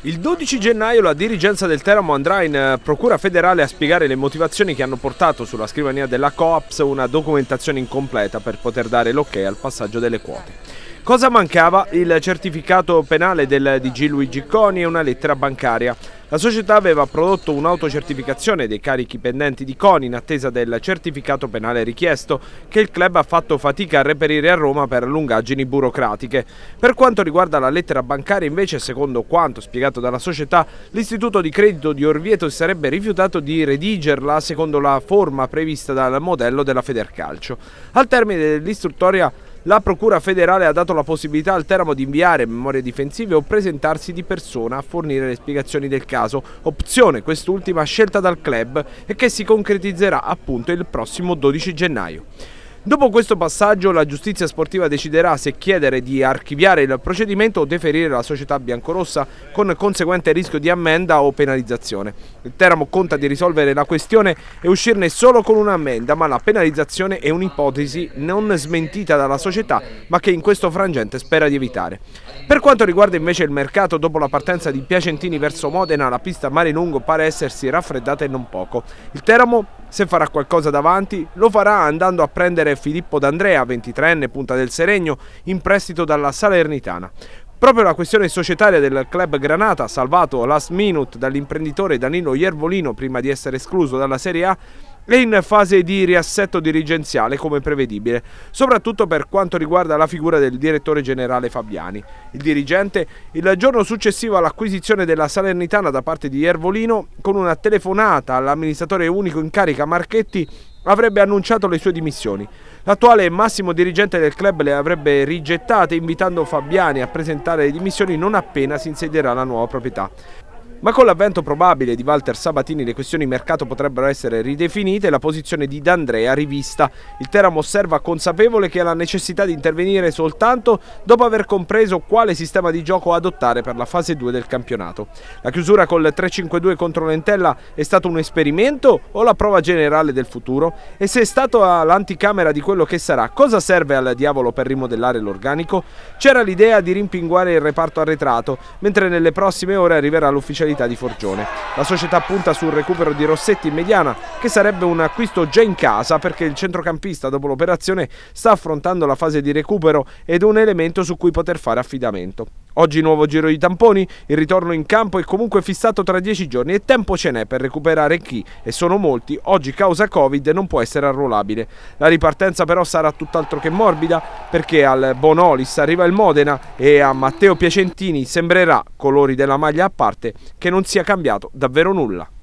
Il 12 gennaio la dirigenza del Teramo andrà in procura federale a spiegare le motivazioni che hanno portato sulla scrivania della Coaps una documentazione incompleta per poter dare l'ok al passaggio delle quote. Cosa mancava? Il certificato penale del DG Luigi Coni e una lettera bancaria. La società aveva prodotto un'autocertificazione dei carichi pendenti di Coni in attesa del certificato penale richiesto, che il club ha fatto fatica a reperire a Roma per lungaggini burocratiche. Per quanto riguarda la lettera bancaria, invece, secondo quanto spiegato dalla società, l'istituto di credito di Orvieto si sarebbe rifiutato di redigerla secondo la forma prevista dal modello della Federcalcio. Al termine dell'istruttoria, la Procura federale ha dato la possibilità al Teramo di inviare memorie difensive o presentarsi di persona a fornire le spiegazioni del caso, opzione quest'ultima scelta dal club e che si concretizzerà appunto il prossimo 12 gennaio. Dopo questo passaggio la giustizia sportiva deciderà se chiedere di archiviare il procedimento o deferire la società biancorossa con conseguente rischio di ammenda o penalizzazione. Il Teramo conta di risolvere la questione e uscirne solo con un'ammenda, ma la penalizzazione è un'ipotesi non smentita dalla società, ma che in questo frangente spera di evitare. Per quanto riguarda invece il mercato, dopo la partenza di Piacentini verso Modena, la pista Marinungo pare essersi raffreddata e non poco. Il Teramo, se farà qualcosa davanti, lo farà andando a prendere Filippo D'Andrea, 23enne, punta del Seregno, in prestito dalla Salernitana. Proprio la questione societaria del club granata, salvato last minute dall'imprenditore Danilo Iervolino prima di essere escluso dalla Serie A, è in fase di riassetto dirigenziale come prevedibile, soprattutto per quanto riguarda la figura del direttore generale Fabiani. Il dirigente, il giorno successivo all'acquisizione della Salernitana da parte di Iervolino, con una telefonata all'amministratore unico in carica Marchetti, avrebbe annunciato le sue dimissioni. L'attuale massimo dirigente del club le avrebbe rigettate, invitando Fabiani a presentare le dimissioni non appena si insedierà la nuova proprietà. Ma con l'avvento probabile di Walter Sabatini le questioni mercato potrebbero essere ridefinite e la posizione di D'Andrea rivista. Il Teramo osserva consapevole che ha la necessità di intervenire soltanto dopo aver compreso quale sistema di gioco adottare per la fase 2 del campionato. La chiusura col 3-5-2 contro l'Entella è stato un esperimento o la prova generale del futuro? E se è stato l'anticamera di quello che sarà, cosa serve al diavolo per rimodellare l'organico? C'era l'idea di rimpinguare il reparto arretrato, mentre nelle prossime ore arriverà l'ufficialità di Forgione. La società punta sul recupero di Rossetti in mediana, che sarebbe un acquisto già in casa perché il centrocampista dopo l'operazione sta affrontando la fase di recupero ed è un elemento su cui poter fare affidamento. Oggi nuovo giro di tamponi, il ritorno in campo è comunque fissato tra 10 giorni e tempo ce n'è per recuperare chi, e sono molti, oggi causa Covid non può essere arruolabile. La ripartenza però sarà tutt'altro che morbida, perché al Bonolis arriva il Modena e a Matteo Piacentini sembrerà, colori della maglia a parte, che non sia cambiato davvero nulla.